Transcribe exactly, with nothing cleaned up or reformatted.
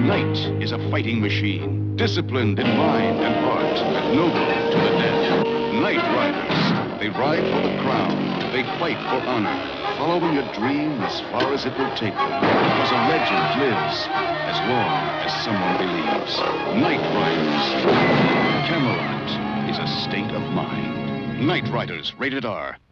knight is a fighting machine, disciplined in mind and heart, and noble to the death. Knightriders. They ride for the crown. They fight for honor, following a dream as far as it will take them. Because a legend lives as long as someone believes. Knightriders. Camelot is a state of mind. Knightriders, rated R.